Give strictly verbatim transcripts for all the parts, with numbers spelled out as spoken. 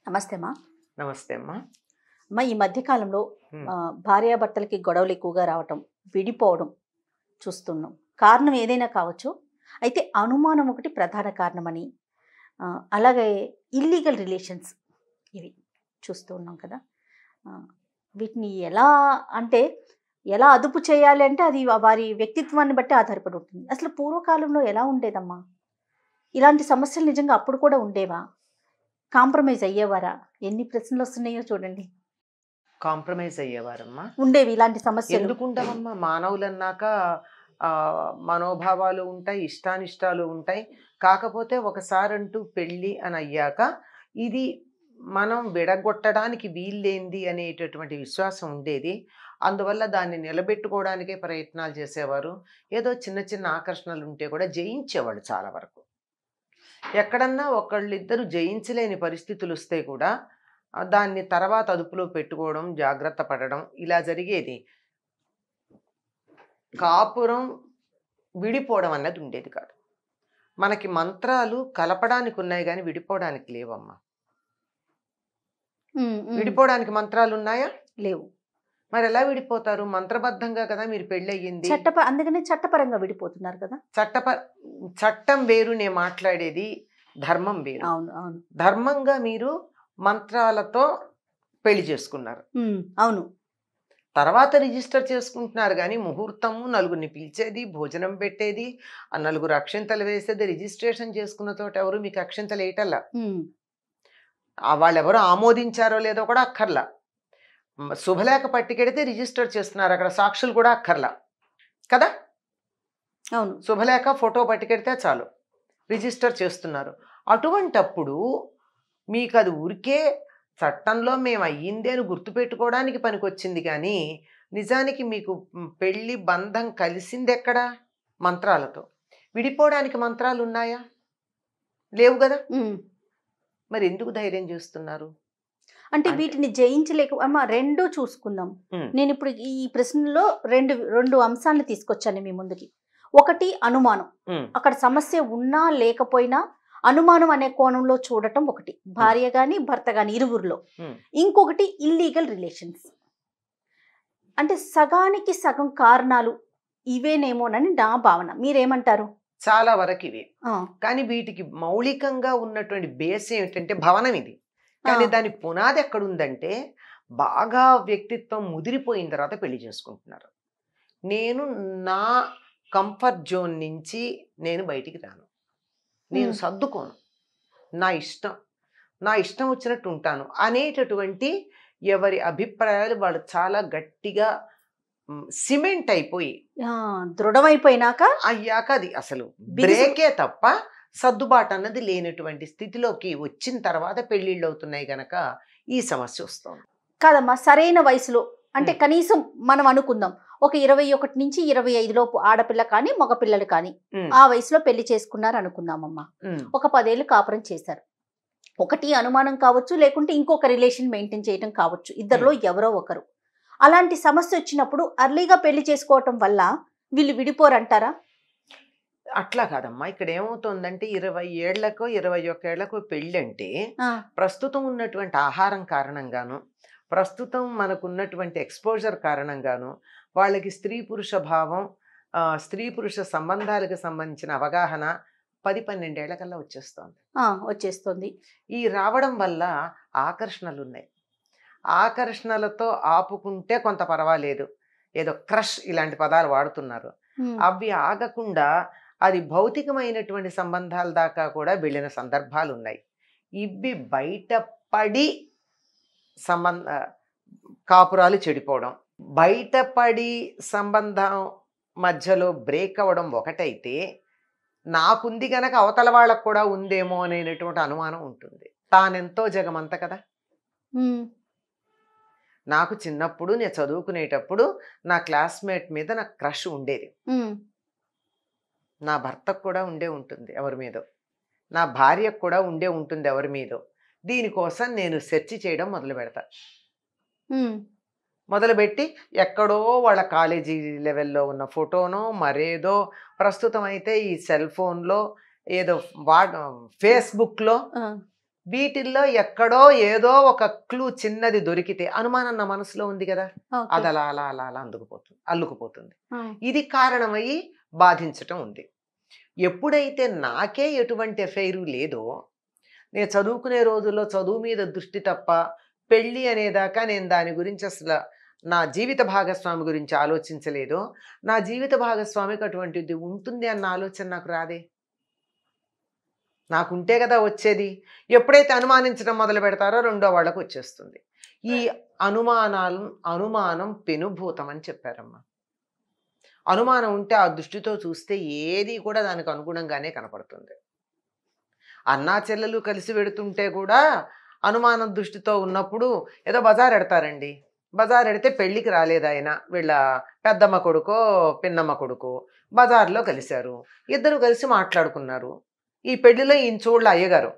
నమస్తే అమ్మా. నమస్తే అమ్మా. అమ్మా, ఈ మధ్య కాలంలో హ్మ్. ఆహ్, భార్యాభర్తలకి గొడవలు ఎక్కువగా రావటం, విడిపోవడం చూస్తున్నాం. కారణం ఏదైనా కావచ్చు. అయితే అనుమానం ఒకటి ప్రధాన కారణమని, ఆహ్, అలాగే ఇల్లీగల్ రిలేషన్స్ ఇవి చూస్తూ ఉన్నాం కదా. ఆహ్, వీటిని ఎలా అంటే ఎలా అదుపు చేయాలి అంటే అది వా- వారి వ్యక్తిత్వాన్ని బట్టి ఆధారపడి ఉంటుంది. అసలు పూర్వకాలంలో ఎలా ఉండేదమ్మా? ఇలాంటి సమస్యలు నిజంగా అప్పుడు కూడా ఉండేవా? కాంప్రమైజ్ అయ్యేవారా? ఎన్ని ప్రశ్నలు వస్తున్నాయో చూడండి. కాంప్రమైజ్ అయ్యేవారమ్మా. ఉండేవి ఇలాంటి సమస్యలు. ఎందుకుంటామమ్మా, మానవులన్నాక ఆ, మనోభావాలు ఉంటాయి, ఇష్టానిష్టాలు ఉంటాయి. కాకపోతే ఒకసారి అంటూ పెళ్ళి అని అయ్యాక ఇది మనం విడగొట్టడానికి వీల్లేంది అనేటటువంటి విశ్వాసం ఉండేది. అందువల్ల దాన్ని నిలబెట్టుకోవడానికే ప్రయత్నాలు చేసేవారు. ఏదో చిన్న చిన్న ఆకర్షణలు ఉంటే కూడా జయించేవాళ్ళు చాలా వరకు. ఎక్కడన్నా ఒకళ్ళిద్దరు జయించలేని పరిస్థితులు వస్తే కూడా ఆ, దాన్ని తర్వాత అదుపులో పెట్టుకోవడం, జాగ్రత్త పడడం ఇలా జరిగేది. కాపురం విడిపోవడం అన్నది ఉండేది కాదు. మనకి మంత్రాలు కలపడానికి ఉన్నాయి కానీ విడిపోవడానికి లేవమ్మా. ఉమ్, ఉమ్. విడిపోవడానికి మంత్రాలు ఉన్నాయా? లేవు. మరి ఎలా విడిపోతారు? మంత్రబద్ధంగా కదా మీరు పెళ్ళి అయ్యింది. చట్టప అందుకనే చట్టపరంగా విడిపోతున్నారు కదా. చట్టప చట్టం వేరు, నేను మాట్లాడేది ధర్మం వేరు. అవును, అవును. ధర్మంగా మీరు మంత్రాలతో పెళ్లి చేసుకున్నారు, ఉమ్, అవును. తర్వాత రిజిస్టర్ చేసుకుంటున్నారు. కానీ ముహూర్తము, నలుగురిని పిలిచేది, భోజనం పెట్టేది, ఆ నలుగురు అక్షింతలు వేసేది, రిజిస్ట్రేషన్ చేసుకున్న తోట ఎవరు మీకు అక్షింతలు వేయటల్లా. ఉమ్, ఆ వాళ్ళెవరో ఆమోదించారో లేదో కూడా అక్కర్లా. మ, శుభలేఖ పట్టుకెడితే రిజిస్టర్ చేస్తున్నారు, అక్కడ సాక్షులు కూడా అక్కర్లా కదా. అవును. శుభలేఖ ఫోటో పట్టుకెడితే చాలు, రిజిస్టర్ చేస్తున్నారు. అటువంటప్పుడు మీకు అది ఊరికే చట్టంలో మేము అయ్యిందే అని గుర్తుపెట్టుకోవడానికి పనికొచ్చింది. కానీ నిజానికి మీకు మ్, పెళ్ళి బంధం కలిసింది ఎక్కడా? మంత్రాలతో. విడిపోవడానికి మంత్రాలు ఉన్నాయా? లేవు కదా. ఉమ్. మరి ఎందుకు ధైర్యం చేస్తున్నారు? అంటే అంటే- వీటిని జయించలేక అమ్మా, రెండు చూసుకుందాం. ఉమ్, నేను ఇప్పుడు ఈ ప్రశ్నలో రెండు రెండు అంశాలను తీసుకొచ్చాను మీ ముందుకి. ఒకటి అనుమానం. ఉమ్, అక్కడ సమస్య ఉన్నా లేకపోయినా అనుమానం అనే కోణంలో చూడటం ఒకటి, భార్య గాని భర్త గాని ఇరువురిలో. ఉమ్. ఇంకొకటి ఇల్లీగల్ రిలేషన్స్. అంటే సగానికి సగం కారణాలు ఇవేనేమోనని నా భావన. మీరేమంటారు? చాలా వరకు ఇవి. ఆ, కానీ వీటికి మౌలికంగా ఉన్నటువంటి బేస్ ఏమిటంటే భవనం ఇది. కానీ ఆ. దాని పునాది ఎక్కడుందంటే బాగా వ్యక్తిత్వం ముదిరిపోయిన తర్వాత పెళ్లి చేసుకుంటున్నారు. నేను నా కంఫర్ట్ జోన్ నుంచి నేను బయటికి రాను, నేను ఉమ్. సర్దుకోను, నా ఇష్టం నా ఇష్టం వచ్చినట్టు ఉంటాను అనేటటువంటి ఎవరి అభిప్రాయాలు వాళ్ళు చాలా గట్టిగా సిమెంట్ అయిపోయి ఆ, దృఢమైపోయినాక అయ్యాక అది అసలు బిగుసు- బ్రేకే తప్ప సర్దుబాటు అన్నది లేనటువంటి స్థితిలోకి వచ్చిన తర్వాత పెళ్ళిళ్ళు అవుతున్నాయి గనక ఈ సమస్య వస్తుంది. కాదమ్మా, సరైన వయసులో అంటే ఉమ్. కనీసం మనం అనుకుందాం ఒక ఇరవై ఒకటి నుంచి ఇరవై ఐదు లోపు ఆడపిల్ల కానీ మగపిల్లలు కానీ ఉమ్, ఆ వయసులో పెళ్లి చేసుకున్నారు అనుకుందామమ్మా. ఉమ్, ఒక పదేళ్ళు కాపురం చేశారు. ఒకటి అనుమానం కావచ్చు, లేకుంటే ఇంకొక రిలేషన్ మెయింటైన్ చేయడం కావచ్చు, ఇద్దరిలో ఎవరో ఒకరు. అలాంటి సమస్య వచ్చినప్పుడు అర్లీగా పెళ్లి చేసుకోవటం వల్ల వీళ్ళు విడిపోరంటారా? అట్లా కాదమ్మా. ఇక్కడ ఏమవుతుందంటే ఇరవై ఏళ్లకో ఇరవై ఒక్క ఏళ్లకో పెళ్ళి అంటే ఆ, ప్రస్తుతం ఉన్నటువంటి ఆహారం కారణంగాను, ప్రస్తుతం మనకున్నటువంటి ఎక్స్పోజర్ కారణంగాను వాళ్ళకి స్త్రీ పురుష భావం, ఆ, స్త్రీ పురుష సంబంధాలకు సంబంధించిన అవగాహన పది పన్నెండేళ్ల కల్లా వచ్చేస్తుంది. ఆ, వచ్చేస్తుంది. ఈ రావడం వల్ల ఆకర్షణలు ఉన్నాయి. ఆకర్షణలతో ఆపుకుంటే కొంత పర్వాలేదు, ఏదో క్రష్ ఇలాంటి పదాలు వాడుతున్నారు. ఉమ్, అవి ఆగకుండా అది భౌతికమైనటువంటి సంబంధాల దాకా కూడా వెళ్ళిన సందర్భాలు ఉన్నాయి. ఇవి బయటపడి సంబంధ కాపురాలు చెడిపోవడం, బయటపడి సంబంధం మధ్యలో బ్రేక్ అవ్వడం ఒకటైతే, నాకుంది గనక అవతల వాళ్ళకు కూడా ఉందేమో అనేటువంటి అనుమానం ఉంటుంది. తానెంతో జగమంత కదా. ఉమ్, నాకు చిన్నప్పుడు నేను చదువుకునేటప్పుడు నా క్లాస్మేట్ మీద నాకు క్రష్ ఉండేది. ఉమ్, నా భర్తకు కూడా ఉండే ఉంటుంది ఎవరి మీదో, నా భార్యకు కూడా ఉండే ఉంటుంది ఎవరి మీదో. దీనికోసం నేను సెర్చ్ చేయడం మొదలు పెడతా. ఉమ్, మొదలుపెట్టి ఎక్కడో వాళ్ళ కాలేజీ లెవెల్లో ఉన్న ఫోటోనో మరేదో, ప్రస్తుతం అయితే ఈ సెల్ ఫోన్లో ఏదో వా ఫేస్బుక్లో ఆ, వీటిల్లో ఎక్కడో ఏదో ఒక క్లూ చిన్నది దొరికితే అనుమానం నా మనసులో ఉంది కదా, అది అలా అలా అలా అలా అందుకుపోతుంది అల్లుకుపోతుంది. ఇది కారణమయ్యి బాధించటం ఉంది. ఎప్పుడైతే నాకే ఎటువంటి ఎఫైరు లేదో, నేను చదువుకునే రోజుల్లో చదువు మీద దృష్టి తప్ప పెళ్ళి అనేదాకా నేను దాని గురించి అసలు నా జీవిత భాగస్వామి గురించి ఆలోచించలేదో, నా జీవిత భాగస్వామికి అటువంటిది ఉంటుంది అన్న ఆలోచన నాకు రాదే. నాకుంటే కదా వచ్చేది. ఎప్పుడైతే అనుమానించడం మొదలు పెడతారో రెండో వాళ్ళకు వచ్చేస్తుంది. ఈ అనుమానాలు అనుమానం పెనుభూతం అని చెప్పారమ్మా. అనుమానం ఉంటే ఆ దృష్టితో చూస్తే ఏది కూడా దానికి అనుగుణంగానే కనపడుతుంది. అన్నా చెల్లెలు కలిసి పెడుతుంటే కూడా అనుమానం దృష్టితో ఉన్నప్పుడు ఏదో బజార్ ఎడతారండి. బజార్ ఎడితే పెళ్ళికి రాలేదు ఆయన, వీళ్ళ పెద్దమ్మ కొడుకో పిన్నమ్మ కొడుకో బజార్లో కలిశారు. ఇద్దరు కలిసి మాట్లాడుకున్నారు. ఈ పెళ్లిలో ఈయన చూడలే అయ్యగారు.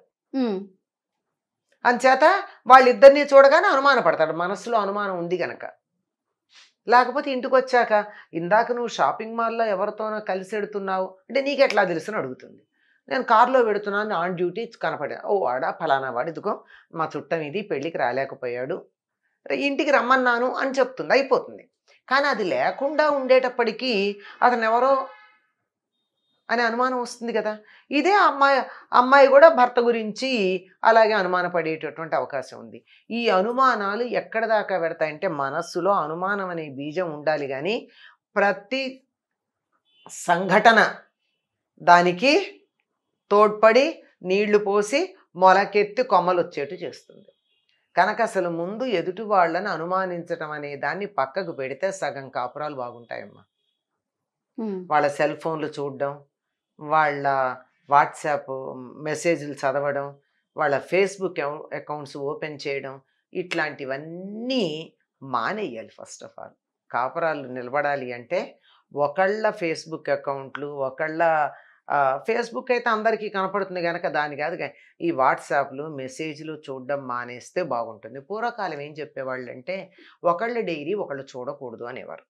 అంచేత వాళ్ళిద్దరిని చూడగానే అనుమాన పడతాడు, మనసులో అనుమానం ఉంది గనక. లేకపోతే ఇంటికి వచ్చాక ఇందాక నువ్వు షాపింగ్ మాల్లో ఎవరితోనో కలిసి ఎడుతున్నావు అంటే నీకెట్లా తెలుసు అని అడుగుతుంది. నేను కారులో పెడుతున్నాను, ఆన్ డ్యూటీ కనపడా, ఓ వాడా ఫలానా వాడు, ఇదిగో మా చుట్టం ఇది పెళ్ళికి రాలేకపోయాడు, ఇంటికి రమ్మన్నాను అని చెప్తుంది, అయిపోతుంది. కానీ అది లేకుండా ఉండేటప్పటికీ అతను ఎవరో అనే అనుమానం వస్తుంది కదా. ఇదే అమ్మాయి అమ్మాయి కూడా భర్త గురించి అలాగే అనుమానపడేటటువంటి అవకాశం ఉంది. ఈ అనుమానాలు ఎక్కడ దాకా పెడతాయంటే మనస్సులో అనుమానం అనే బీజం ఉండాలి, కానీ ప్రతి సంఘటన దానికి తోడ్పడి నీళ్లు పోసి మొలకెత్తి కొమ్మలు వచ్చేట్టు చేస్తుంది. కనుక అసలు ముందు ఎదుటి వాళ్ళని అనుమానించటం అనే దాన్ని పక్కకు పెడితే సగం కాపురాలు బాగుంటాయమ్మా. వాళ్ళ సెల్ ఫోన్లు చూడడం, వాళ్ళ వాట్సాప్ మెసేజ్లు చదవడం, వాళ్ళ ఫేస్బుక్ అకౌంట్స్ ఓపెన్ చేయడం, ఇట్లాంటివన్నీ మానేయాలి. ఫస్ట్ ఆఫ్ ఆల్ కాపురాలు నిలబడాలి అంటే ఒకళ్ళ ఫేస్బుక్ అకౌంట్లు, ఒకళ్ళ ఫేస్బుక్ అయితే అందరికీ కనపడుతుంది కనుక దాని కాదు, ఈ వాట్సాప్లు మెసేజ్లు చూడడం మానేస్తే బాగుంటుంది. పూర్వకాలం ఏం చెప్పేవాళ్ళు అంటే ఒకళ్ళ డైరీ ఒకళ్ళు చూడకూడదు అనేవారు.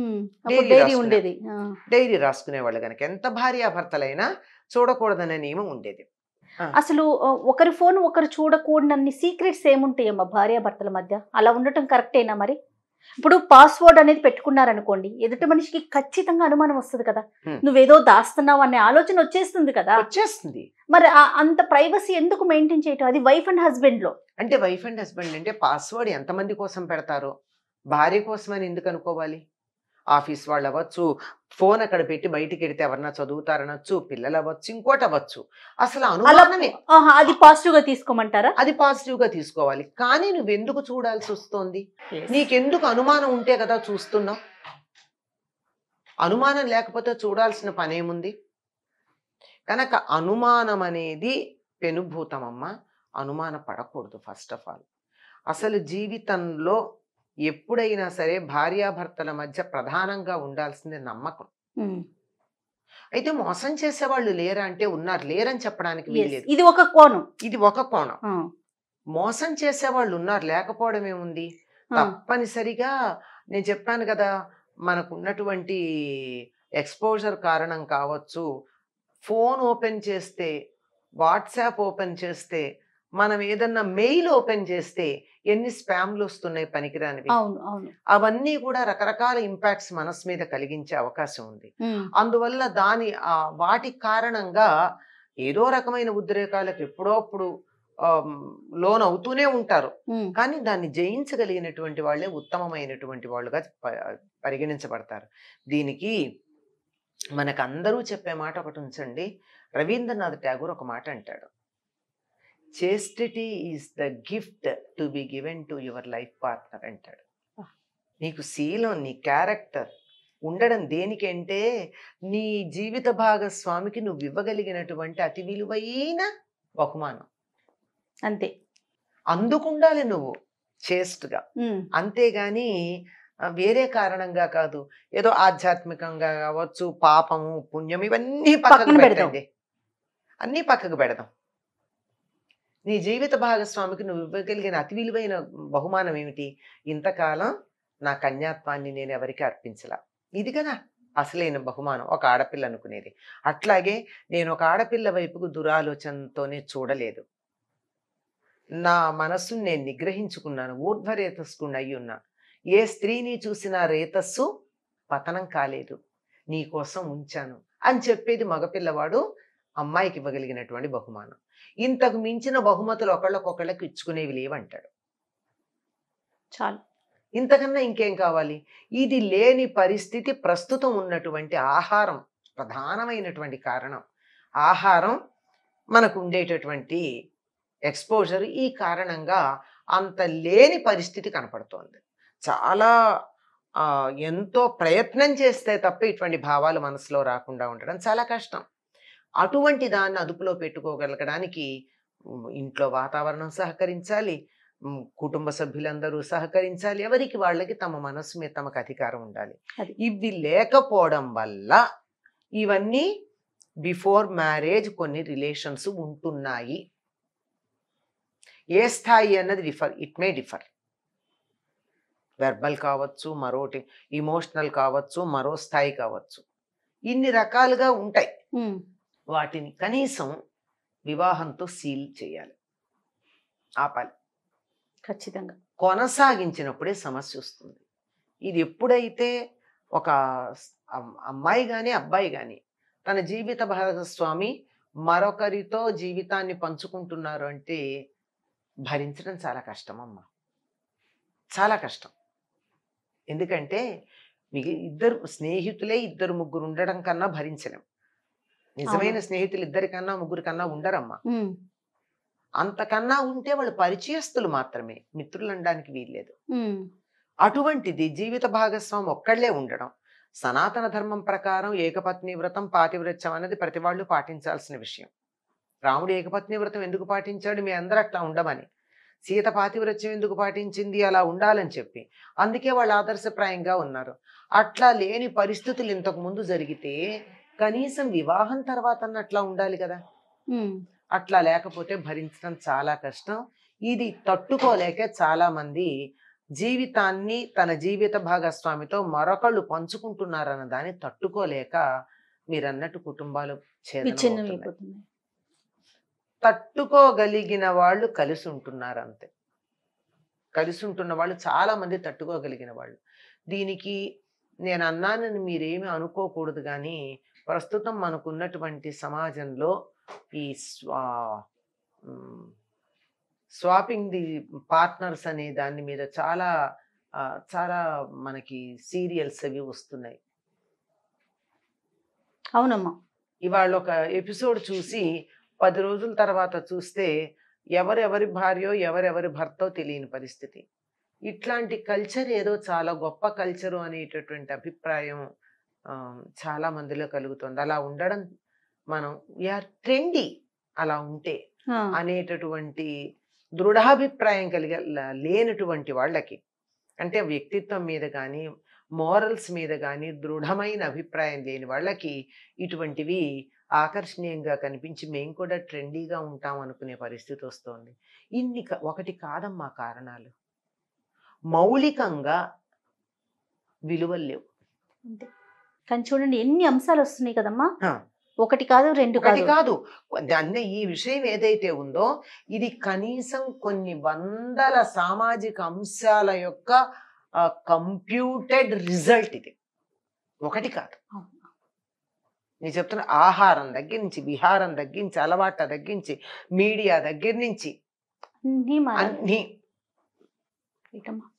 డైరీ రాసుకునేవాళ్ళు కనుక ఎంత భార్యాభర్తలైనా చూడకూడదనే నియమం ఉండేది. అసలు ఒకరి ఫోన్ ఒకరు చూడకూడనన్ని సీక్రెట్స్ ఏముంటాయమ్మా భార్యాభర్తల మధ్య? అలా ఉండటం కరెక్టేనా? మరి ఇప్పుడు పాస్వర్డ్ అనేది పెట్టుకున్నారనుకోండి, ఎదుటి మనిషికి ఖచ్చితంగా అనుమానం వస్తుంది కదా, నువ్వేదో దాస్తున్నావు అనే ఆలోచన వచ్చేస్తుంది కదా. వచ్చేస్తుంది. మరి అంత ప్రైవసీ ఎందుకు మెయింటైన్ చేయటం? అది వైఫ్ అండ్ హస్బెండ్ లో. అంటే వైఫ్ అండ్ హస్బెండ్ అంటే పాస్వర్డ్ ఎంతమంది కోసం పెడతారో, భార్య కోసమని ఎందుకు అనుకోవాలి? ఆఫీస్ వాళ్ళు అవ్వచ్చు, ఫోన్ అక్కడ పెట్టి బయటికి వెడితే ఎవరన్నా చదువుతారనొచ్చు, పిల్లలు అవ్వచ్చు, ఇంకోటి అవ్వచ్చు. అసలు అనుమానమే. అది పాజిటివ్ గా తీసుకోమంటారా? అది పాజిటివ్ గా తీసుకోవాలి. కానీ నువ్వెందుకు చూడాల్సి వస్తుంది? నీకెందుకు అనుమానం ఉంటే కదా చూస్తున్నావు. అనుమానం లేకపోతే చూడాల్సిన పనేముంది? కనుక అనుమానం అనేది పెనుభూతమమ్మ. అనుమాన పడకూడదు ఫస్ట్ ఆఫ్ ఆల్. అసలు జీవితంలో ఎప్పుడైనా సరే భార్యాభర్తల మధ్య ప్రధానంగా ఉండాల్సిందే నమ్మకం. అయితే మోసం చేసేవాళ్ళు లేరా అంటే ఉన్నారు, లేరని చెప్పడానికి వీల్లేదు. ఇది ఒక కోణం. ఇది ఒక కోణం. మోసం చేసేవాళ్ళు ఉన్నారు, లేకపోవడం ఏముంది? తప్పనిసరిగా నేను చెప్పాను కదా, మనకు ఉన్నటువంటి ఎక్స్పోజర్ కారణం కావచ్చు. ఫోన్ ఓపెన్ చేస్తే, వాట్సాప్ ఓపెన్ చేస్తే, మనం ఏదన్నా మెయిల్ ఓపెన్ చేస్తే ఎన్ని స్పామ్లు వస్తున్నాయి పనికిరానివి. అవన్నీ కూడా రకరకాల ఇంపాక్ట్స్ మనసు మీద కలిగించే అవకాశం ఉంది. అందువల్ల దాని వాటి కారణంగా ఏదో రకమైన ఉద్రేకాలకు ఎప్పుడోప్పుడు లోన్ అవుతూనే ఉంటారు. కానీ దాన్ని జయించగలిగినటువంటి వాళ్ళే ఉత్తమమైనటువంటి వాళ్ళుగా పరిగణించబడతారు. దీనికి మనకు అందరూ చెప్పే మాట ఒకటి ఉంచండి. రవీంద్రనాథ్ ఠాగూర్ ఒక మాట అంటాడు, chastity is the gift to be given to your life partner అంటాడు. నీకు శీలం, నీ క్యారెక్టర్ ఉండడం దేనికంటే నీ జీవిత భాగస్వామికి నువ్వు ఇవ్వగలిగినటువంటి అతి విలువైన బహుమానం. అంతే, అందుకుండాలి నువ్వు చేస్ట్గా. అంతేగాని వేరే కారణంగా కాదు. ఏదో ఆధ్యాత్మికంగా కావచ్చు, పాపము పుణ్యం ఇవన్నీ పక్కకు పెట్టండి, అన్నీ పక్కకు పెడదాం. నీ జీవిత భాగస్వామికి నువ్వు ఇవ్వగలిగిన అతి విలువైన బహుమానం ఏమిటి? ఇంతకాలం నా కన్యాత్వాన్ని నేను ఎవరికి అర్పించలా, ఇది కదా అసలైన బహుమానం ఒక ఆడపిల్ల అనుకునేది. అట్లాగే నేను ఒక ఆడపిల్ల వైపుకు దురాలోచనతోనే చూడలేదు. నా మనస్సును నేను నిగ్రహించుకున్నాను, ఊర్ధ్వరేతస్సుకుని అయి ఉన్నా. ఏ స్త్రీని చూసినా రేతస్సు పతనం కాలేదు, నీ కోసం ఉంచాను అని చెప్పేది మగపిల్లవాడు అమ్మాయికి ఇవ్వగలిగినటువంటి బహుమానం. ఇంతకు మించిన బహుమతులు ఒకళ్ళకొకళ్ళకి ఇచ్చుకునేవి లేవంటాడు. చాలు. ఇంతకన్నా ఇంకేం కావాలి? ఇది లేని పరిస్థితి ప్రస్తుతం ఉన్నటువంటి ఆహారం ప్రధానమైనటువంటి కారణం. ఆహారం మనకు ఉండేటటువంటి ఎక్స్పోజర్ ఈ కారణంగా అంత లేని పరిస్థితి కనపడుతోంది. చాలా ఆ, ఎంతో ప్రయత్నం చేస్తే తప్ప ఇటువంటి భావాలు మనసులో రాకుండా ఉండడం చాలా కష్టం. అటువంటి దాన్ని అదుపులో పెట్టుకోగలగడానికి ఉమ్, ఇంట్లో వాతావరణం సహకరించాలి, ఉమ్, కుటుంబ సభ్యులందరూ సహకరించాలి, ఎవరికి వాళ్ళకి తమ మనస్సు మీద తమకు అధికారం ఉండాలి. అది. ఇవి లేకపోవడం వల్ల ఇవన్నీ బిఫోర్ మ్యారేజ్ కొన్ని రిలేషన్స్ ఉంటున్నాయి. ఏ స్థాయి అన్నది differ, it may differ. Verbal కావచ్చు, మరోటి ఇమోషనల్ కావచ్చు, మరో స్థాయి కావచ్చు, ఇన్ని రకాలుగా ఉంటాయి. ఉమ్. వాటిని కనీసం వివాహంతో సీల్ చేయాలి, ఆపాలి. ఖచ్చితంగా. కొనసాగించినప్పుడే సమస్య వస్తుంది. ఇది ఎప్పుడైతే ఒక అమ్- అమ్మాయి కానీ అబ్బాయి కానీ తన జీవిత భాగస్వామి మరొకరితో జీవితాన్ని పంచుకుంటున్నారు అంటే భరించడం చాలా కష్టం అమ్మా, చాలా కష్టం. ఎందుకంటే మీకు ఇద్దరు స్నేహితులే ఇద్దరు ముగ్గురు ఉండడం కన్నా భరించలేం. నిజమైన స్నేహితులు ఇద్దరికన్నా ముగ్గురు కన్నా ఉండరమ్మా. ఉమ్. అంతకన్నా ఉంటే వాళ్ళు పరిచయస్తులు మాత్రమే, మిత్రులు అనడానికి వీల్లేదు. ఉమ్. అటువంటిది జీవిత భాగస్వామి ఒక్కళ్లే ఉండడం. సనాతన ధర్మం ప్రకారం ఏకపత్ని వ్రతం పాతివ్రత్యం అనేది ప్రతి వాళ్ళు పాటించాల్సిన విషయం. రాముడు ఏకపత్ని వ్రతం ఎందుకు పాటించాడు? మీ అందరూ అట్లా ఉండమని. సీత పాతివ్రత్యం ఎందుకు పాటించింది? అలా ఉండాలని చెప్పి. అందుకే వాళ్ళు ఆదర్శప్రాయంగా ఉన్నారు. అట్లా లేని పరిస్థితులు ఇంతకు ముందు జరిగితే కనీసం వివాహం తర్వాత అట్లా ఉండాలి కదా. ఉమ్. అట్లా లేకపోతే భరించడం చాలా కష్టం. ఇది తట్టుకోలేక చాలా మంది జీవితాన్ని తన జీవిత భాగస్వామితో మరొకళ్ళు పంచుకుంటున్నారన్న దాన్ని తట్టుకోలేక మీరన్నట్టు కుటుంబాలు ఛేదనం అవుతున్నాయి. విచ్ఛిన్నమైపోతున్నాయి. తట్టుకోగలిగిన వాళ్ళు కలిసి ఉంటున్నారు అంతే. కలిసి ఉంటున్న వాళ్ళు చాలా మంది తట్టుకోగలిగిన వాళ్ళు. దీనికి నేను అన్నానని మీరేమి అనుకోకూడదు, కానీ ప్రస్తుతం మనకున్నటువంటి సమాజంలో ఈ స్వా స్వాపింగ్ ది పార్ట్నర్స్ అనే దాని మీద చాలా ఆ, చాలా మనకి సీరియల్స్ అవి వస్తున్నాయి. అవునమ్మా. ఇవాళ ఒక ఎపిసోడ్ చూసి పది రోజుల తర్వాత చూస్తే ఎవరెవరి భార్యో ఎవరెవరి భర్తో తెలియని పరిస్థితి. ఇట్లాంటి కల్చర్ ఏదో చాలా గొప్ప కల్చరు అనేటటువంటి అభిప్రాయం ఆ, చాలా మందిలో కలుగుతుంది. అలా ఉండడం మనం వీఆర్ ట్రెండీ అలా ఉంటే ఆ. అనేటటువంటి దృఢాభిప్రాయం కలిగే లేనటువంటి వాళ్ళకి, అంటే వ్యక్తిత్వం మీద కానీ మోరల్స్ మీద కానీ దృఢమైన అభిప్రాయం లేని వాళ్ళకి ఇటువంటివి ఆకర్షణీయంగా కనిపించి మేము కూడా ట్రెండీగా ఉంటాం అనుకునే పరిస్థితి వస్తుంది. ఇన్ని క- ఒకటి కాదమ్మా కారణాలు, మౌలికంగా విలువలు లేవు. అంతే. కానీ చూడండి ఎన్ని అంశాలు వస్తున్నాయి కదమ్మా. ఆ, ఒకటి కాదు, రెండు ఒకటి కాదు. కాదు. దాన్ని ఈ విషయం ఏదైతే ఉందో ఇది కనీసం కొన్ని వందల సామాజిక అంశాల యొక్క కంప్యూటెడ్ రిజల్ట్. ఇది ఒకటి కాదు. నేను చెప్తున్నా, ఆహారం దగ్గర నుంచి, విహారం దగ్గర నుంచి, అలవాట్ల దగ్గర నుంచి, మీడియా దగ్గర నుంచి అన్నీ మారాలి. అన్ని ఏంటమ్మా?